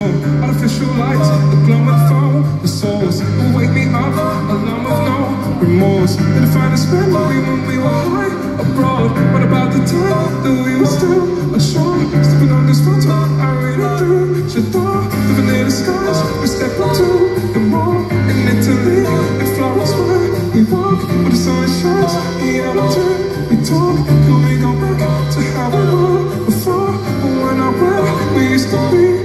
Artificial lights, the glowing phone, the souls will wake me up, alone with no remorse. Didn't find a memory when we were high abroad. What about the time that we were still ashore? Stepping on this photo, I read it through. J'adore, living in the skies, we step into the more. In Italy, in Florence, where we walk, where the sun shines. In attitude, we talk, can we go back to how we were before? When I went, we used to be.